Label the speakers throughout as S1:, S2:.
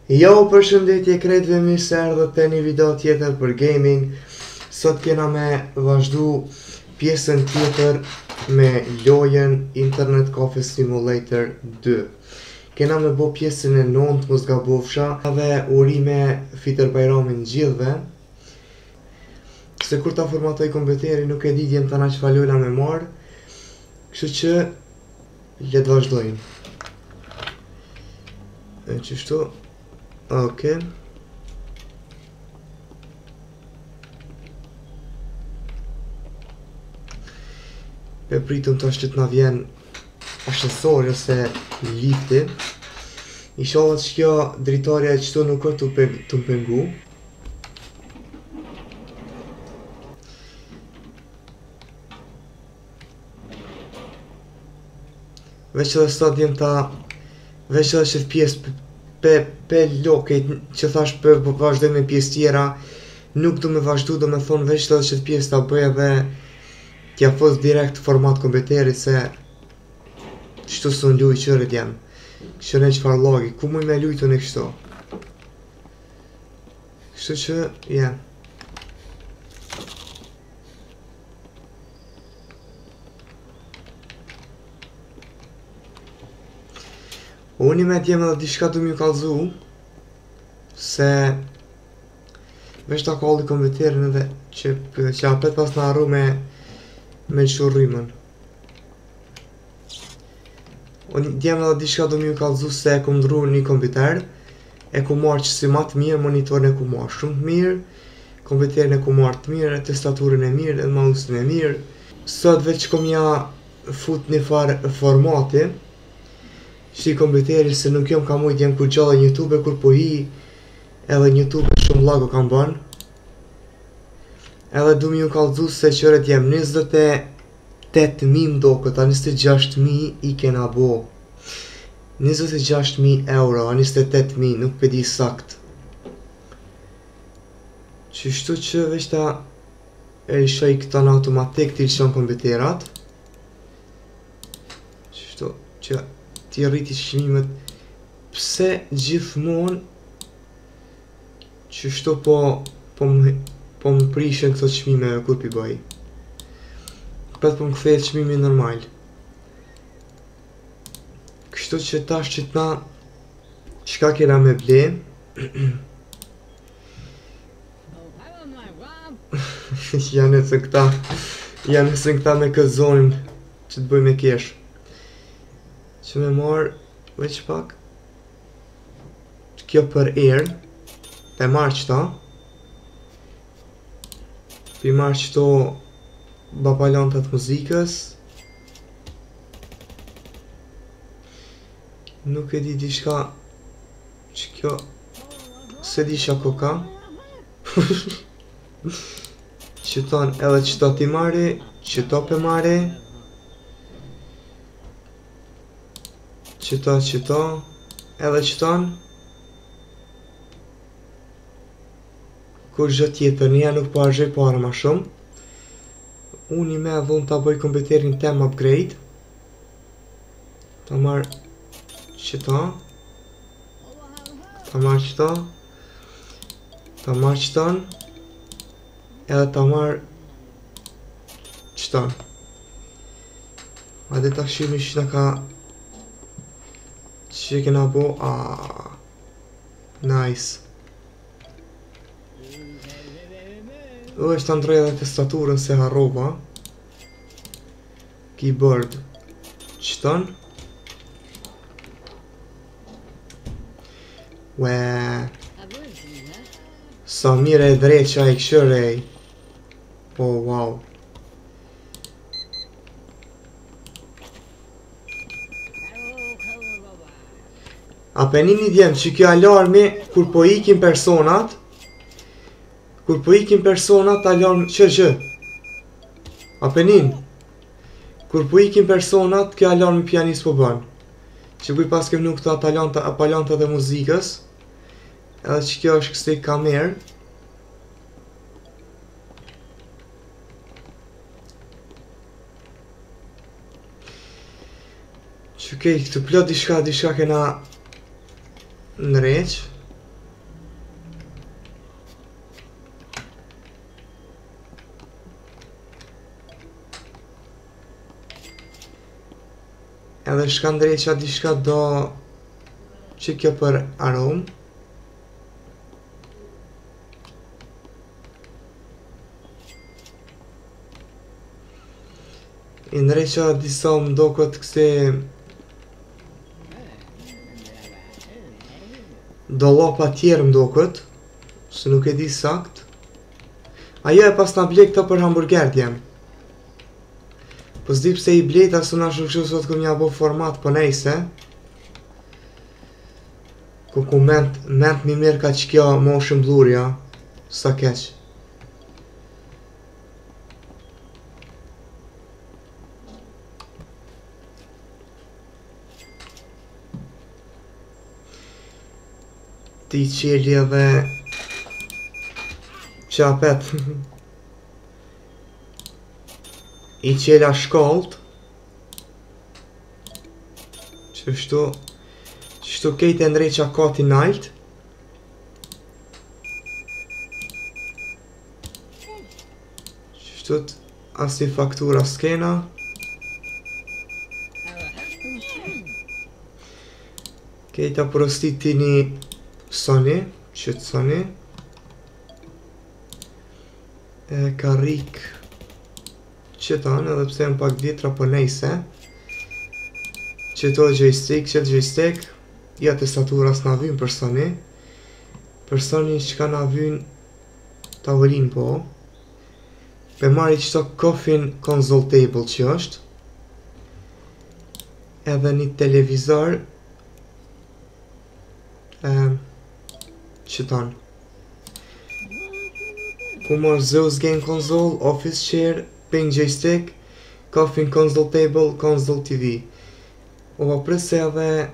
S1: Jo, përshëndetje krejtve, mirë se erdhët te një video tjetër për gaming. Sot kena me vazhdu pjesën tjetër me lojën Internet Coffee Simulator 2. Kena me bo pjesën e 9, mos gabofsha, dhe urime Fitër Bajramin gjithve. Se kur ta formatoj kompjuteri nuk e di djem tana që falojna me marë, kështu që le të vazhdojmë. Qështu. Ok. Pe pritëm të është që t'na vjen ashesori ose lifti. Inshallah që kjo dritarja e qëto nuk është të mpengu. Veç edhe sot jem ta veç edhe që pjesë pe loket që thash për vazhdoj me pjesë tjera, nuk du me vazhdu, do me thonë veç edhe që pjesë ta bëj edhe t'ja fos direkt format kompjuterit se qështu së në luj qërët jam, kështë në qëfar logi, ku muj me lujtu në kështu, kështu që, ja. Unë me t'jem edhe dishka du m'ju kalzu, se veç ta kalli kompjuterin edhe që apet pas në arru me lëshu rrimën. Unë t'jem edhe dishka du m'ju kalzu se e ku ndru një kompjuter, e ku marrë që si ma të mirë, monitorin e ku marrë shumë të mirë, kompjuterin e ku marrë të mirë, tastaturin e mirë, edhe mausin e mirë. Sot veç kom ja fut një farë formati, shi kompjuteri se nuk jom ka mujt jem kur gjallë YouTube kur po hi edhe YouTube shumë lago kam ban edhe du m'ju kallzu se qëret jem 28.000 mdo këta 26.000 i kena bo 26.000 euro a 28.000 nuk pëdi sakt qështu që veç ta e lishoj këta në automatik të lishon kompjuterat qështu që ti rriti çmimet pse gjithmonë qështu po më prishen këto çmime kur pi bëj pet po më kthehet çmimi normal kështu që tash që t'na çka kena me ble janë se këta me këzonin që t'bëj me kesh që me marrë veç pak kjo për erë pe marrë qëta pe marrë qëto babalantat muzikës nuk e di dishka që kjo se di shako ka qëton edhe qëto ti marri qëto pe marri qëto, edhe qëton kur gjë tjetër nja nuk po argjej pare ma shumë unë i me dhun ta bëj kompjuterin tem upgrade ta marr qëto ta marr qëto ta marr qëton edhe ta marr qëton a dhe ta shimi që në ka që kena bo, nice është të ndroj edhe tastaturën se harrova keyboard qëton ue sa mire e dreqa i këshërej oh wow Apenini djem që kjo alarmi kur po ikin personat alarm që Apenin kur po ikin personat kjo alarmi pianist po ban që kuj pas kem nuk të apalanta dhe muzikës edhe që kjo është kësti kamer që kej këtë plot diçka kena në req Edhe shka ndreqa diçka do që kjo për aromë. I ndreqa disa më do këtë këse do lapa tjerë më do këtë, se nuk e di sakt. Ajo e pas nga blek të për hamburger t'jem. Po s'di pse i blejt asu nga shukëshu sot këm nja bo format për nejse. Ku ment mi mirë ka që kjo motion blurja, sa keq. Ti qeli edhe qapet. I qela shkollt. Qështu kejt e ndreqa kati nalt. Qështu as i faktura s'kena. Kejta prostit tini Sony, qëtë Sony. Karrik qëtan, edhe pse në pak vjetra për nejse. Qëto joystick, qëtë joystick. Ja tastatura s'na vyn për Sony. Për Sony që ka na vyn tavolin po. Pe marri qëto coffin console table që është. Edhe një televizor. Qëtan. Ku marrë Zeus Game Console, Office Chair, Ping Joystick, Coffin Console Table, Console TV. O prese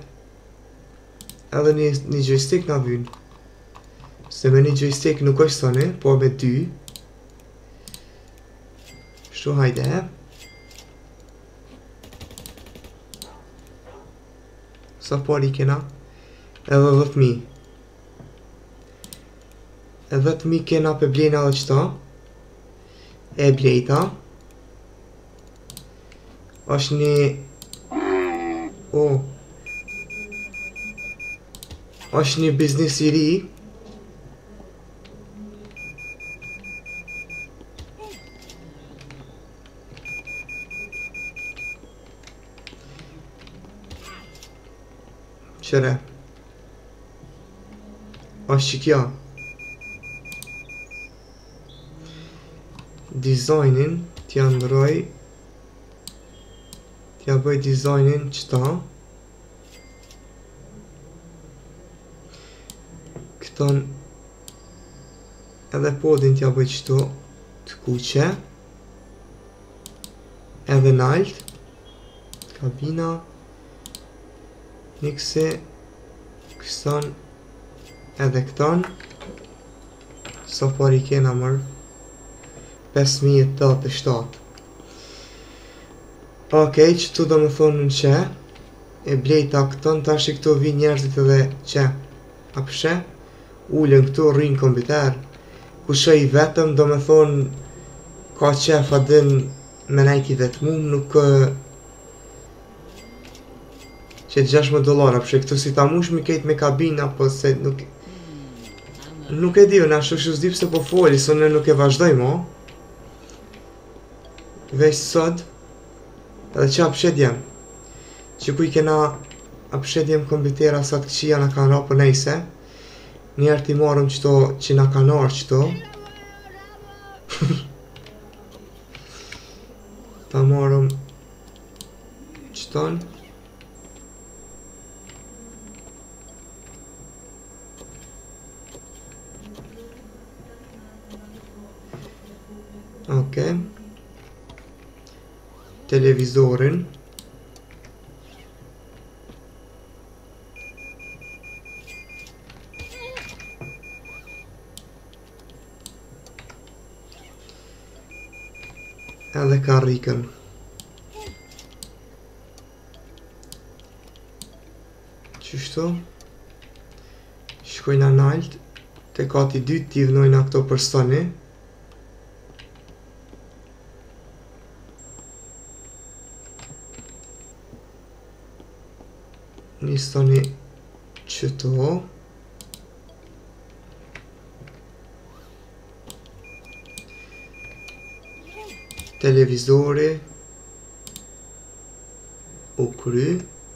S1: edhe një joystick na vyn. Se me një joystick nuk është Sony, po me dy. Shtu hajde. Sa pari kena? Edhe 10.000. E 10.000 kena për blejna dhe qëta. E blejta. është një... është një biznis i ri. Qëre. është që kja. Dizajnin t'ja ndroj. T'ja bëj dizajnin qëta. Këton edhe podin t'ja bëj qëto t'kuqe. Edhe nalt. Kabina. Nikse. Këston. Edhe këton. Sa pari kena mërë. 5.087. Okej, qëtu do më thonë në që e blejta këton, tash i këtu vi njerëzit edhe që apëshe ullën këtu rrinë kompiter ku shë i vetëm do më thonë ka qef adin me najki vetëmum nuk që $60 apëshe këtu si ta mush mi kejt me kabina po se nuk e di unë ashtu shu s'di pse po foli së në nuk e vazhdoj mo veç sot edhe që apëshedjem që kuj kena apëshedjem kompitera sa të këqia në kanë ra për nejse njerë t'i marëm qëto që në kanë arë qëto ta marëm qëton ok televizorin edhe karrikën qështu shkojna nalt te kati 2 t'i vnojna këto për Sony Nisoni qëto. Televizori u kry.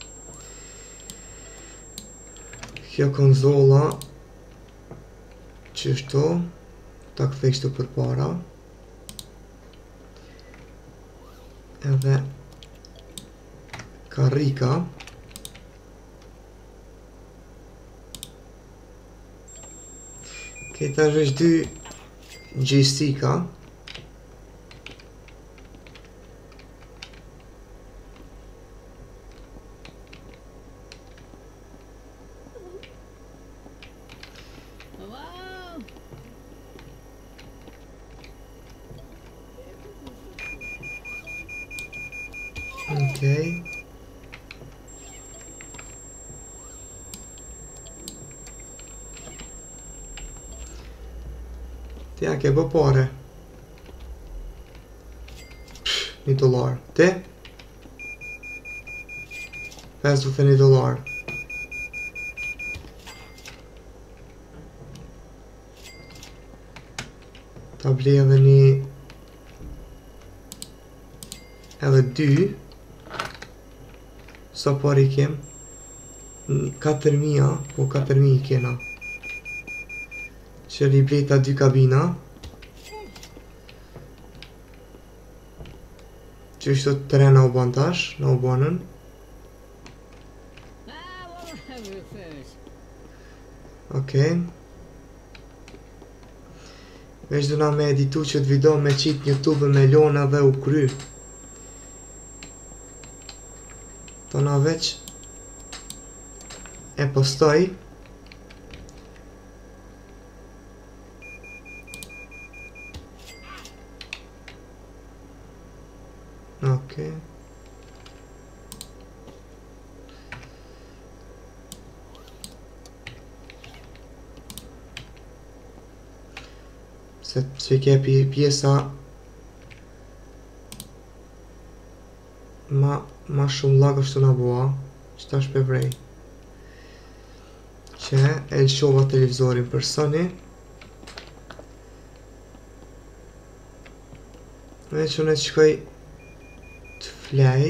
S1: Kjo konzola qështu ta kthej kështu përpara. Edhe karrika. Këta është dy joysticka. Okej. Tja ke bë pare. $1. Ti? $51. Ta blej edhe një edhe dy. Sa pari kem? 4.000, po 4.000 i kena. Që i blejta dy kabina. Që ishtë të trena u bantash, në u banën. Okej. Veç duna me editu që të video me qitë YouTube me lona dhe u kry. Tona veç e postoj. Okej. Se që ke pjesa ma shumë lag është të nga bua. Që ta shpe vrej. Që e lëshova televizorin për Sony. Dhe që unë e qëkoj të flej.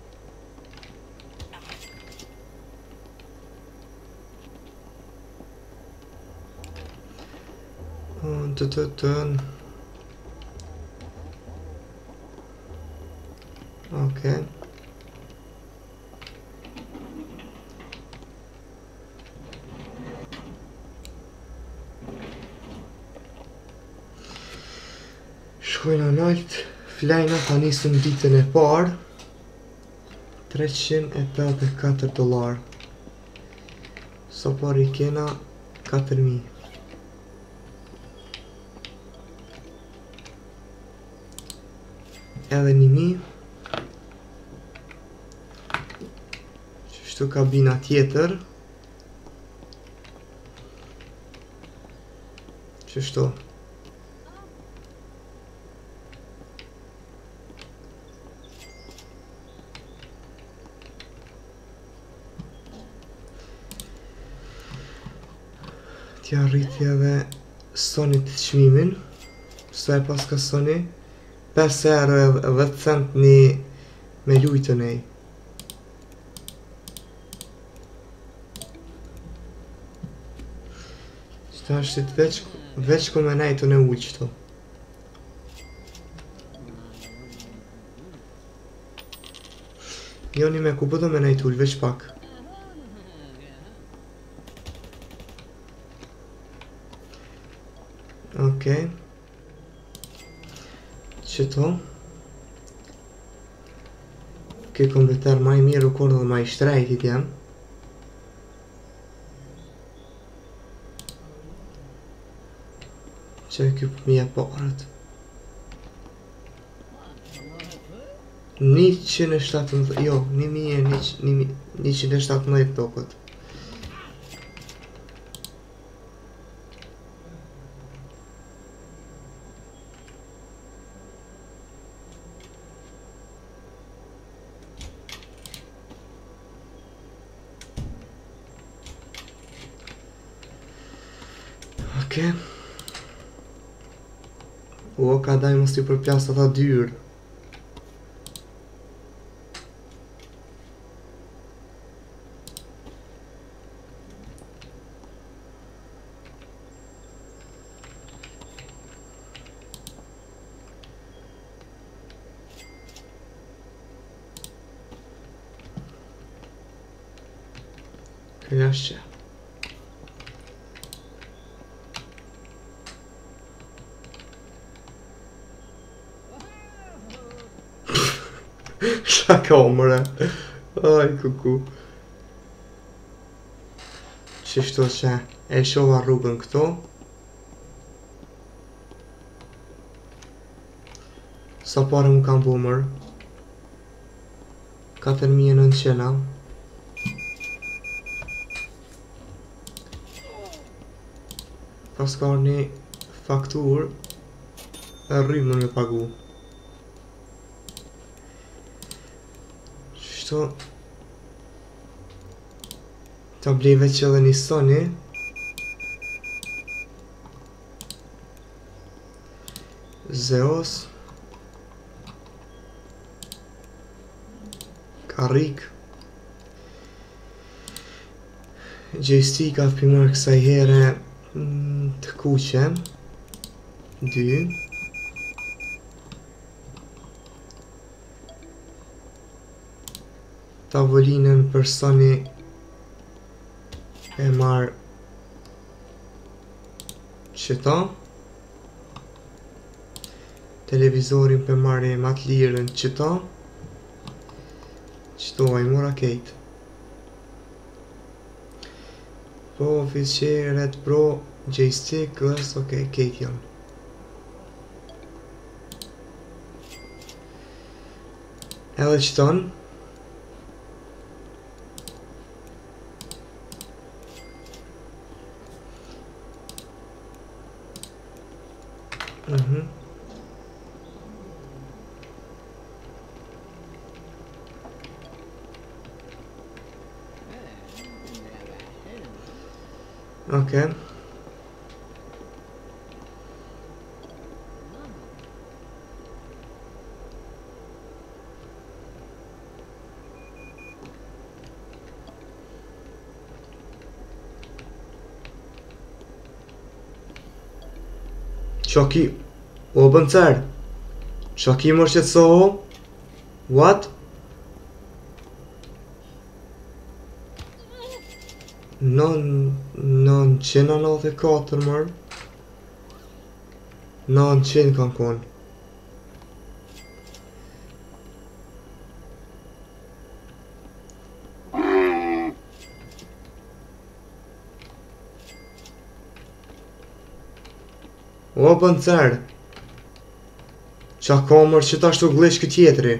S1: Okej. Shkojna nalt, flejna ka nisëm ditën e parë. $384. Sa pari kena 4.000. Edhe 1.000. Qështu kabina tjetër. Qështu. Tja rriti edhe Sony të qmimin. Sa e pas ka Sony €5.10 një me lujtën e. Qëta është të veç ku me najtën e ullë qëto. Jo një me ku bëdo me najtë ullë, veç pak. Okej. Qëto. Këj kompjuter ma i mirë u korë dhe ma i shtrejtit jam. Që e kjo përmija parët. 117, jo, 1.117 tokët. Okej. Och där måste ju på plats att ha dyr. Jeszcze. Shaka omre. Ai, kuku. Qështu që e shova rrugën këtu. Sa pare mu kam bumër. 4.900. Pas ka një faktur e rrimë me pagu. Qështu ta bleve që edhe një Sony. Zeus Karrik Joystick af primar kësaj here të kuqe 2 tavolinën për Sony e marr qëta televizorin për marrë e matë lirën qëta qëto a i mora kejt pro fiqeret pro joystick është ok kejt janë edhe qëton Ok. Shoki, o bën cer. Shoki më shqetësoho. What? Non 994 mërë 900 kanë konë O bën cer Qa ka mërë që ta shtu glesh këtë tjetëri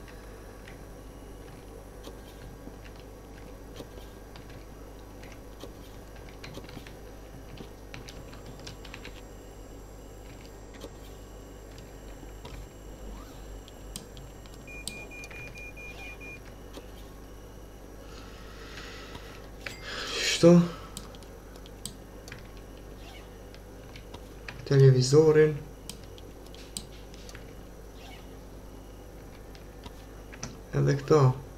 S1: televizorin edhe këto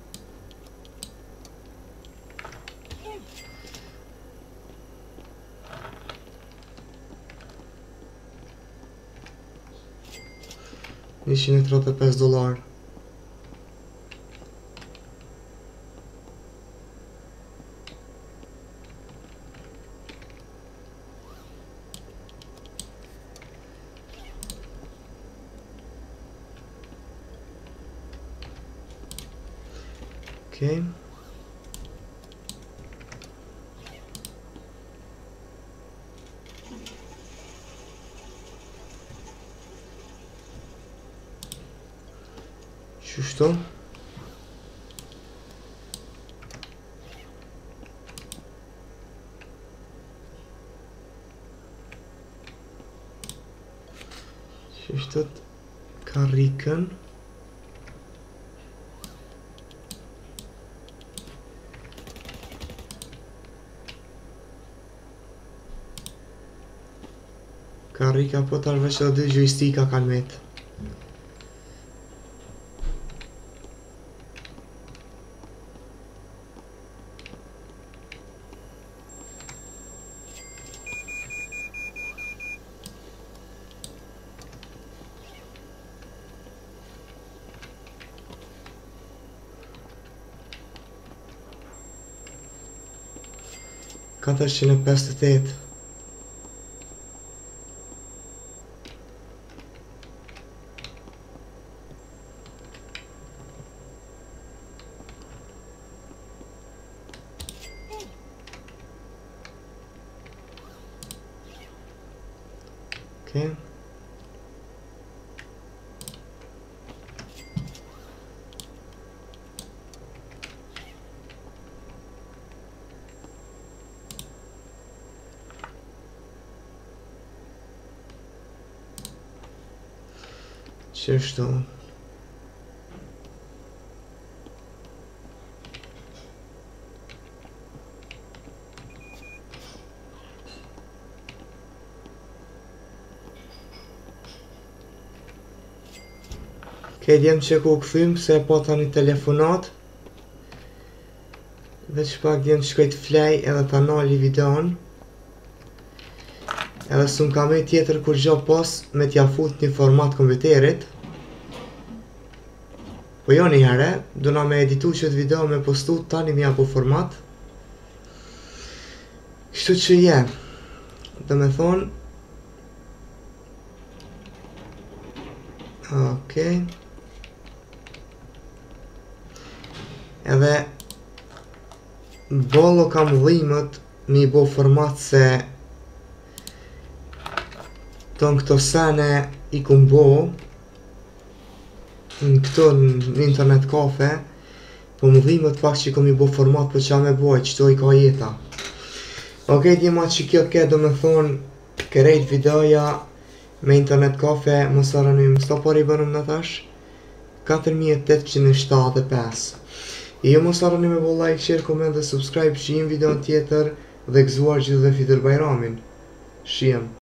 S1: $135 Ok. Qështu? Qështët karrikën Karika po tash veç edhe 2 joysticka kanë met. $458. Okay. Qështu. Okej, djem që ku këthym se po tani telefonat. Dhe që pak djem që shkoj të flej edhe të anali videon. Edhe s'u kam e tjetër kur gjo pos me t'ja fut një format kompjuterit. Po jo një herë, duna me editu qëtë video me postu tani mja po format. Kështu që je, dhe me thonë. Okej. Edhe bollo kam dhimët mi bo format se ton këto sene i kum bo në këto në internet kafe, po më dhimët pak që i kom i bo format po qa me boj, qëto i ka jeta. Okej, djema që kjo ke do me thonë kërejt videoja me internet kafe, mos arënim, sta pari bënëm në tash? 4875. I jo mos arënim me bo like, share, comment dhe subscribe, shijim video në tjetër dhe gëzuar gjithë dhe Fitër Bajramin. Shijem.